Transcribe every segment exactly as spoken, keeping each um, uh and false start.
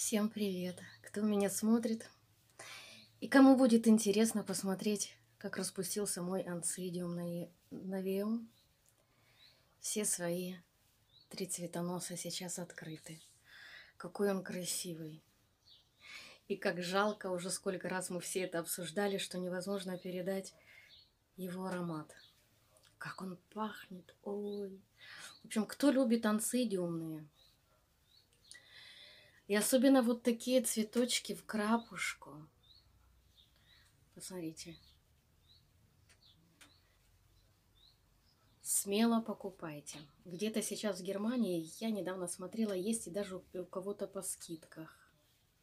Всем привет, кто меня смотрит и кому будет интересно посмотреть, как распустился мой ансидиум навеум. Все свои три цветоноса сейчас открыты. Какой он красивый. И как жалко, уже сколько раз мы все это обсуждали, что невозможно передать его аромат. Как он пахнет, ой. В общем, кто любит ансидиумные? И особенно вот такие цветочки в крапушку. Посмотрите. Смело покупайте. Где-то сейчас в Германии, я недавно смотрела, есть и даже у кого-то по скидках.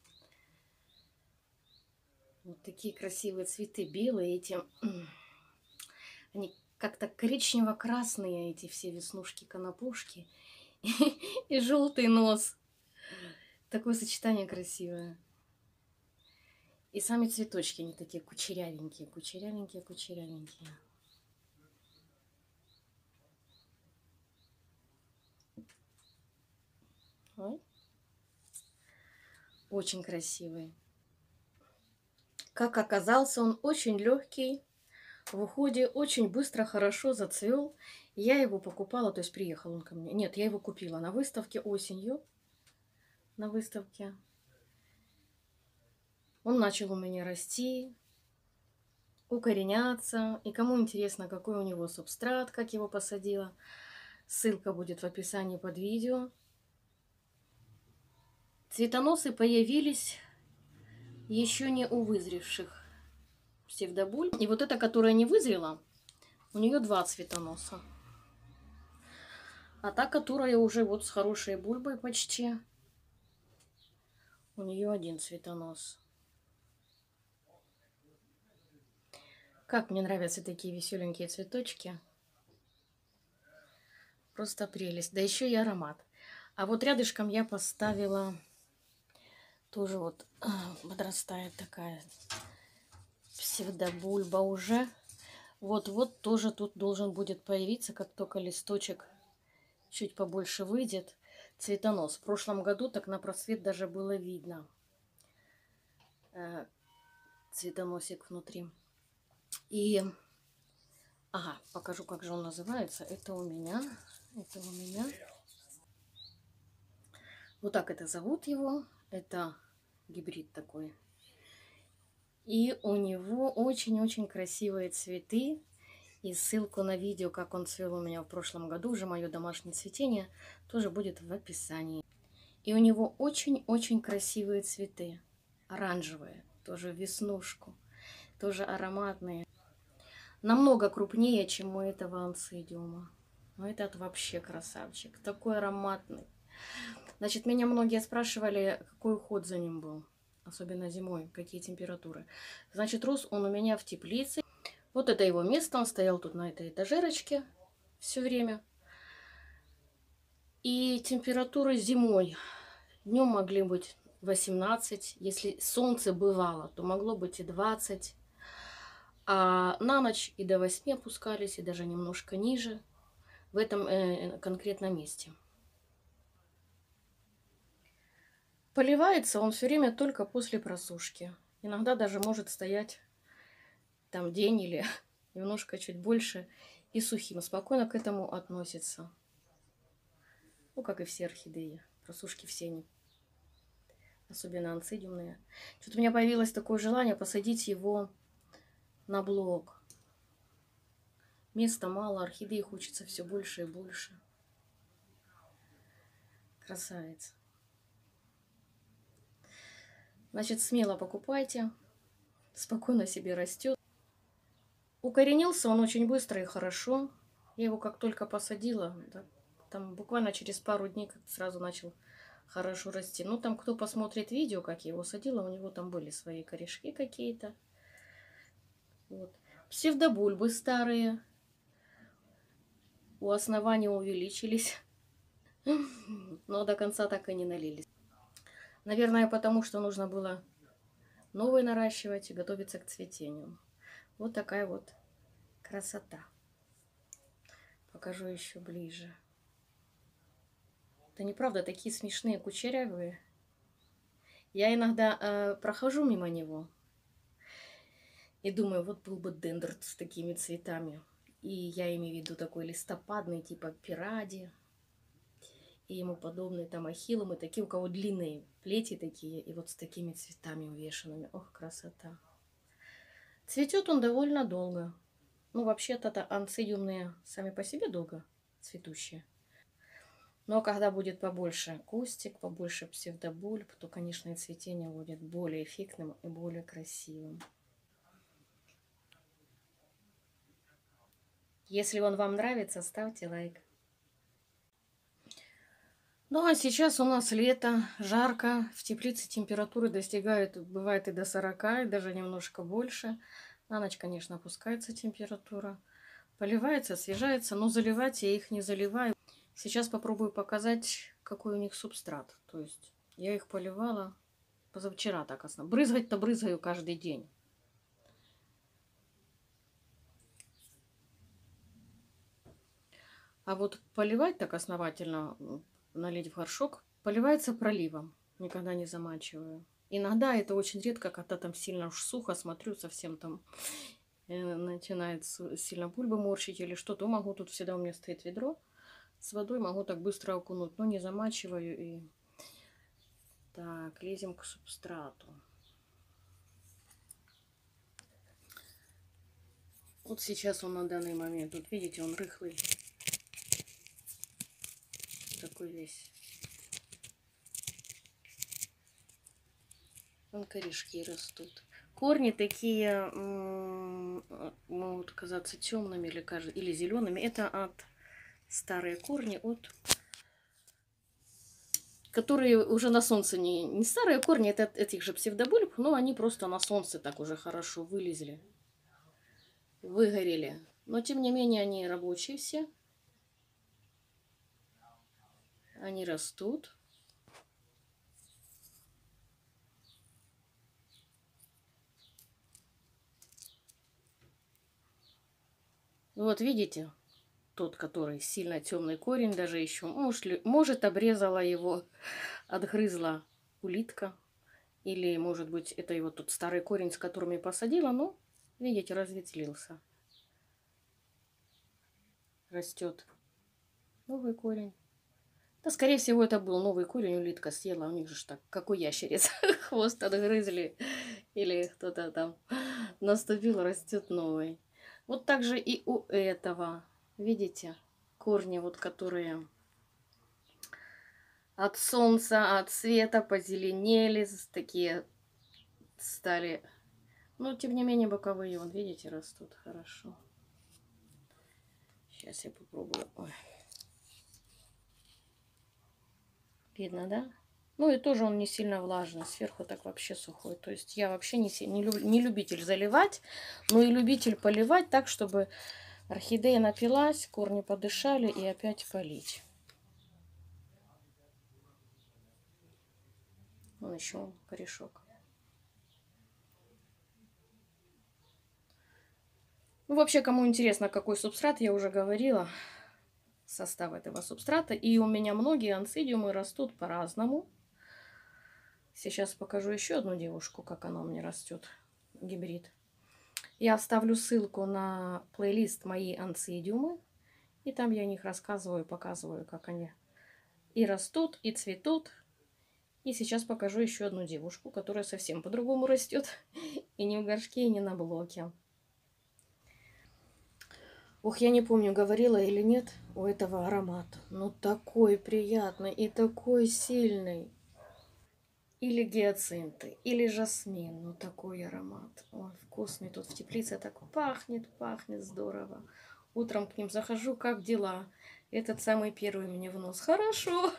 Вот такие красивые цветы, белые эти. Они как-то коричнево-красные, эти все веснушки-конопушки. И желтый нос. Такое сочетание красивое. И сами цветочки, они такие кучерявенькие, кучерявенькие, кучерявенькие. Ой. Очень красивый. Как оказался, он очень легкий. В уходе очень быстро, хорошо зацвел. Я его покупала, то есть приехал он ко мне. Нет, я его купила на выставке осенью. На выставке. Он начал у меня расти, укореняться. И кому интересно, какой у него субстрат, как его посадила, ссылка будет в описании под видео. Цветоносы появились еще не у вызревших псевдобуль. И вот эта, которая не вызрела, у нее два цветоноса. А та, которая уже вот с хорошей бульбой почти, у нее один цветонос. Как мне нравятся такие веселенькие цветочки. Просто прелесть. Да еще и аромат. А вот рядышком я поставила, тоже вот подрастает такая псевдобульба уже. Вот-вот тоже тут должен будет появиться, как только листочек чуть побольше выйдет, цветонос. В прошлом году так на просвет даже было видно цветоносик внутри. И, ага, покажу, как же он называется. Это у меня, это у меня. Вот так это зовут его. Это гибрид такой. И у него очень-очень красивые цветы. И ссылку на видео, как он цвел у меня в прошлом году, уже мое домашнее цветение, тоже будет в описании. И у него очень-очень красивые цветы. Оранжевые, тоже в веснушку, тоже ароматные. Намного крупнее, чем у этого ансидиума. Но этот вообще красавчик. Такой ароматный. Значит, меня многие спрашивали, какой уход за ним был. Особенно зимой, какие температуры. Значит, рос он у меня в теплице. Вот это его место. Он стоял тут на этой этажерочке все время. И температуры зимой. Днем могли быть восемнадцать. Если солнце бывало, то могло быть и двадцать. А на ночь и до восьми опускались, и даже немножко ниже в этом э, конкретном месте. Поливается он все время только после просушки. Иногда даже может стоять там день или немножко чуть больше и сухим. Спокойно к этому относится. Ну, как и все орхидеи. Просушки все не. Особенно ансидиумные. Что-то у меня появилось такое желание посадить его на блок. Места мало, орхидей хочется все больше и больше. Красавец. Значит, смело покупайте. Спокойно себе растет. Укоренился он очень быстро и хорошо. Я его как только посадила, да, там буквально через пару дней как сразу начал хорошо расти. Ну, там кто посмотрит видео, как я его садила, у него там были свои корешки какие-то. Вот. Псевдобульбы старые. У основания увеличились. Но до конца так и не налились. Наверное, потому что нужно было новые наращивать и готовиться к цветению. Вот такая вот красота. Покажу еще ближе. Это неправда, такие смешные кучерявые. Я иногда э, прохожу мимо него и думаю, вот был бы дендрт с такими цветами. И я имею в виду такой листопадный, типа пиради и ему подобные, там ахиллом, и такие, у кого длинные плети такие, и вот с такими цветами увешанными. Ох, красота. Цветет он довольно долго. Ну, вообще-то анцидиумные сами по себе долго цветущие. Но когда будет побольше кустик, побольше псевдобульб, то, конечно, и цветение будет более эффектным и более красивым. Если он вам нравится, ставьте лайк. Ну, а сейчас у нас лето, жарко. В теплице температуры достигают, бывает и до сорока, и даже немножко больше. На ночь, конечно, опускается температура. Поливается, освежается, но заливать я их не заливаю. Сейчас попробую показать, какой у них субстрат. То есть я их поливала позавчера так основно. Брызгать-то брызгаю каждый день. А вот поливать так основательно, налить в горшок, поливается проливом. Никогда не замачиваю. Иногда это очень редко, когда там сильно уж сухо, смотрю, совсем там э, начинает сильно бульбы морщить или что-то. Могу, тут всегда у меня стоит ведро с водой, могу так быстро окунуть, но не замачиваю. И так, лезем к субстрату. Вот сейчас он на данный момент, вот видите, он рыхлый. Такой весь. Вон корешки растут. Корни такие могут казаться темными или, или зелеными. Это от старые корни, от которые уже на солнце не, не старые корни, это от этих же псевдобульб, но они просто на солнце так уже хорошо вылезли, выгорели. Но тем не менее они рабочие все. Они растут. Вот видите, тот, который сильно темный корень, даже еще, может, может обрезала его, отгрызла улитка. Или, может быть, это его тот старый корень, с которым я посадила, но, видите, разветвлился. Растет новый корень. Да, скорее всего, это был новый корень, улитка съела. У них же так, как у ящериц, хвост отгрызли. Или кто-то там наступил, растет новый. Вот так же и у этого. Видите, корни, вот которые от солнца, от света позеленели, такие стали. Но, тем не менее, боковые, вот видите, растут хорошо. Сейчас я попробую. Ой. Видно, да? Ну и тоже он не сильно влажный, сверху так вообще сухой. То есть я вообще не, не, люб, не любитель заливать, но и любитель поливать так, чтобы орхидея напилась, корни подышали и опять полить. Вон еще корешок. Ну, вообще, кому интересно, какой субстрат, я уже говорила. Состав этого субстрата. И у меня многие анцидиумы растут по-разному. Сейчас покажу еще одну девушку, как она у меня растет. Гибрид. Я оставлю ссылку на плейлист «Мои анцидиумы». И там я о них рассказываю, показываю, как они и растут, и цветут. И сейчас покажу еще одну девушку, которая совсем по-другому растет. И не в горшке, и не на блоке. Ох, я не помню, говорила или нет, у этого аромат. Ну, такой приятный и такой сильный. Или гиацинты, или жасмин. Ну, такой аромат. Ой, вкусный. Тут в теплице так пахнет, пахнет здорово. Утром к ним захожу, как дела? Этот самый первый мне в нос. Хорошо.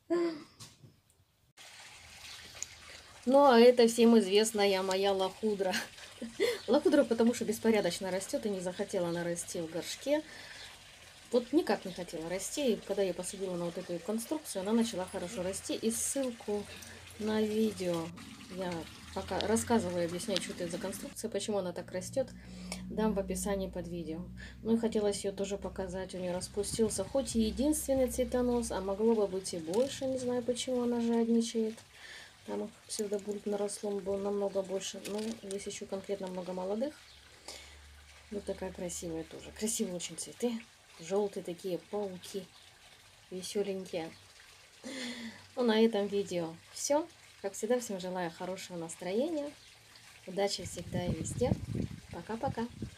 Ну, а это всем известная моя лохудра. Лохудра, потому что беспорядочно растет и не захотела она расти в горшке. Вот никак не хотела расти. И когда я посадила на вот эту конструкцию, она начала хорошо расти. И ссылку на видео я пока рассказываю, объясняю, что это за конструкция, почему она так растет, дам в описании под видео. Ну и хотелось ее тоже показать. У нее распустился хоть и единственный цветонос, а могло бы быть и больше. Не знаю, почему она жадничает. Там их псевдобульб наросло было намного больше. Но есть еще конкретно много молодых. Вот такая красивая тоже. Красивые очень цветы. Желтые такие пауки. Веселенькие. Ну, на этом видео все. Как всегда, всем желаю хорошего настроения. Удачи всегда и везде. Пока-пока.